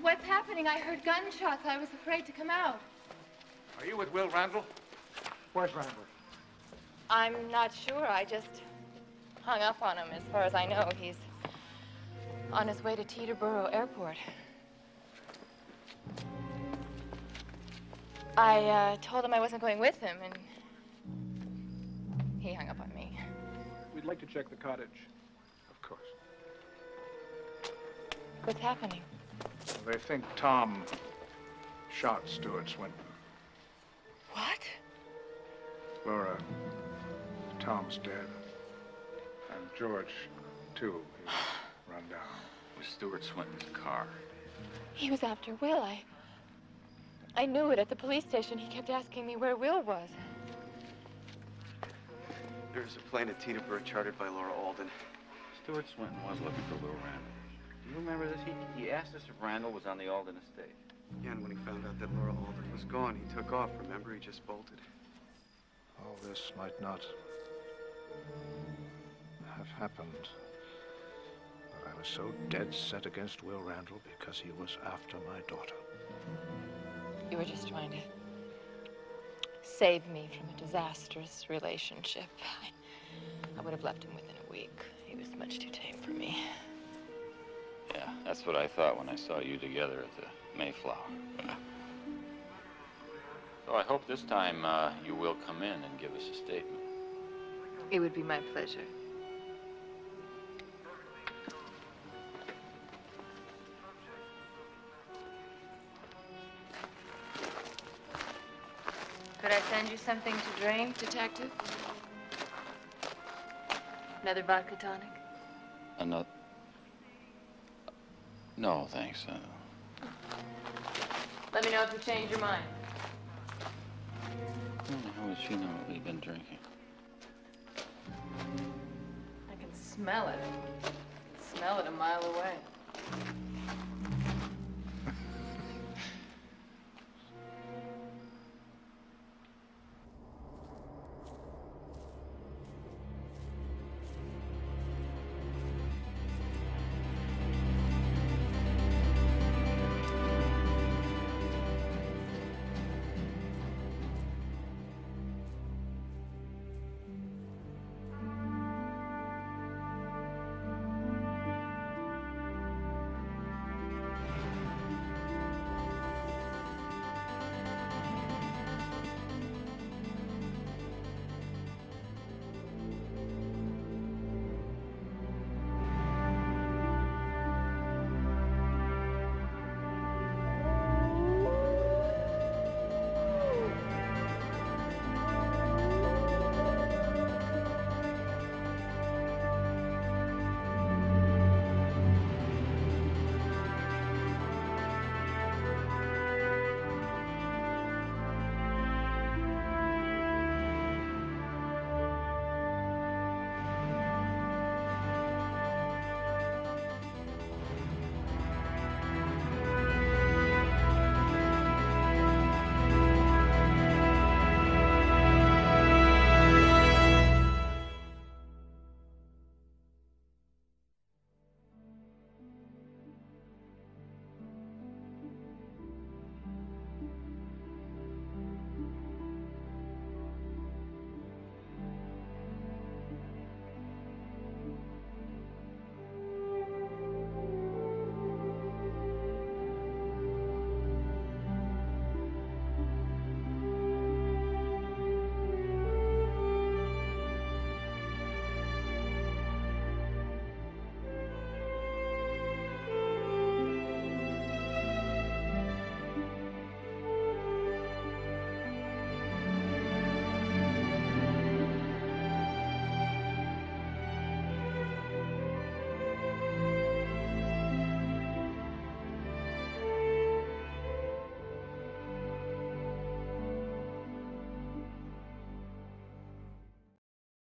What's happening? I heard gunshots. I was afraid to come out. Are you with Will Randall? Where's Randall? I'm not sure. I just hung up on him. As far as I know, he's on his way to Teterboro Airport. I told him I wasn't going with him, and he hung up on me. We'd like to check the cottage. Of course. What's happening? Well, they think Tom shot Stuart Swinton. What? Laura, Tom's dead. And George, too. He's run down. With Stuart Swinton's car. He was after Will. I knew it at the police station. He kept asking me where Will was. There was a plane at Teterboro chartered by Laura Alden. Stuart Swinton was looking for Will Randall. Do you remember this? He asked us if Randall was on the Alden estate. Yeah, and when he found out that Laura Alden was gone, he took off. Remember, he just bolted. All this might not have happened. But I was so dead set against Will Randall because he was after my daughter. You were just trying to save me from a disastrous relationship. I would have left him within a week. He was much too tame for me. Yeah, that's what I thought when I saw you together at the Mayflower. So I hope this time you will come in and give us a statement. It would be my pleasure. Could I send you something to drink, Detective? Another vodka tonic? Another? No, thanks. Let me know if you change your mind. How would she know what we've been drinking? I can smell it. I can smell it a mile away.